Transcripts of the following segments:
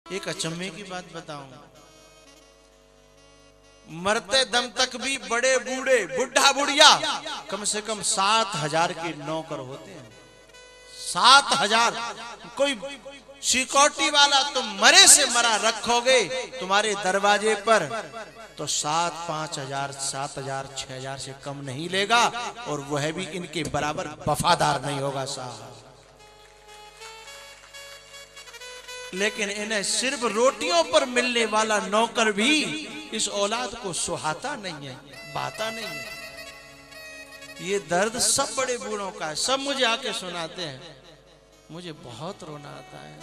एक अचंभे की बात बताऊं, मरते दम तक भी बड़े बूढ़े बुढ़ा बुढ़िया कम से कम 7,000 के नौकर होते हैं। 7,000। कोई सिक्योरिटी वाला तुम मरे से मरा रखोगे तुम्हारे दरवाजे पर तो 5,000, 7,000, 6,000 से कम नहीं लेगा, और वह भी इनके बराबर वफादार नहीं होगा साहब। लेकिन इन्हें सिर्फ रोटियों पर मिलने वाला नौकर भी इस औलाद को सुहाता नहीं है, बाता नहीं है। ये दर्द सब बड़े बूढ़ों का है, सब मुझे आके सुनाते हैं। मुझे बहुत रोना आता है।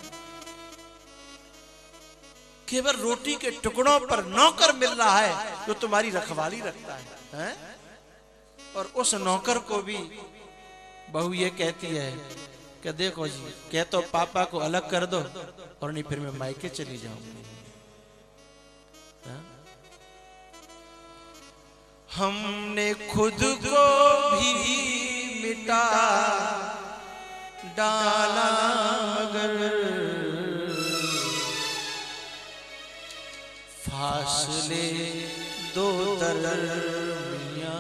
केवल रोटी के टुकड़ों पर नौकर मिल रहा है जो तुम्हारी रखवाली रखता है? और उस नौकर को भी बहू ये कहती है कि देखो जी, कह तो पापा को अलग कर दो और नहीं फिर मैं मायके चली जाऊंगी। हमने खुद को भी मिटा डाला मगर फासले दो दरमियां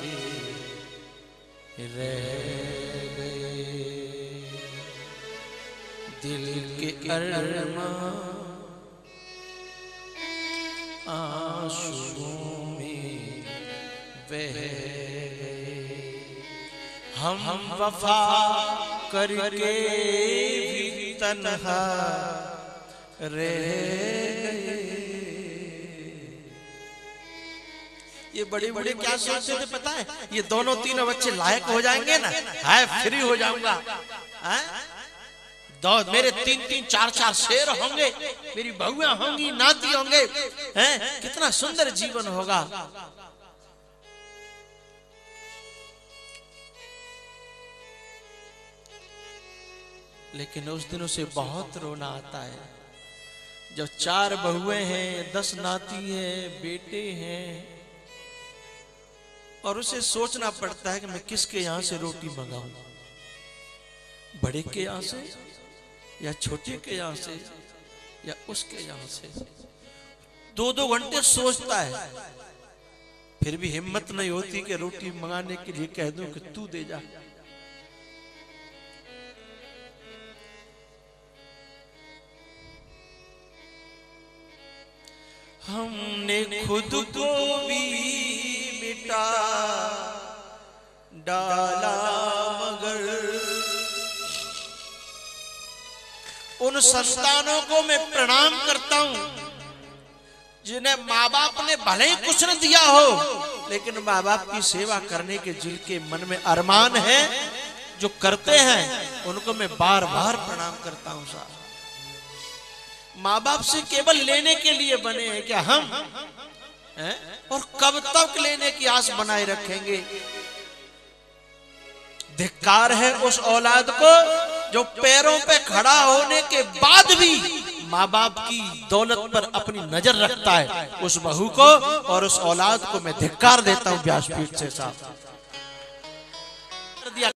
के रह गए, दिल के अरमां आंसुओं में बह गए। हम वफा करके भी तन्हा रह गए। ये बड़े बड़े क्या सोचते थे पता है? ये दोनों तीनों बच्चे लायक हो जाएंगे ना, हाय फ्री हो जाऊंगा, मेरे 3-3, 4-4 शेर होंगे, मेरी बहुएं होंगी, नाती होंगे, कितना सुंदर जीवन होगा। लेकिन उस दिन उसे बहुत रोना आता है जब 4 बहुएं हैं, 10 नाती हैं, बेटे हैं, और उसे सोचना पड़ता है कि मैं किसके यहां से रोटी मंगाऊं, बड़े के यहां से या छोटे के यहां से या उसके यहां से। 2-2 घंटे सोचता है, फिर भी हिम्मत नहीं होती कि रोटी मंगाने के लिए कह दूं कि तू दे जा। हमने खुद को भी मिटा डाला मगर उन संतानों को मैं प्रणाम करता हूं जिन्हें माँ बाप ने भले ही कुछ न दिया हो, लेकिन माँ बाप की सेवा करने के जिनके मन में अरमान है, जो करते हैं, उनको मैं बार बार प्रणाम करता हूं साहब। माँ बाप से केवल लेने के लिए बने हैं क्या हम? और कब तक लेने की आस बनाए रखेंगे? धिक्कार है उस औलाद को जो पैरों पे खड़ा होने के बाद भी माँ बाप की दौलत पर अपनी नजर रखता है। उस बहू को और उस औलाद को मैं धिक्कार देता हूं व्यासपीठ से साहब।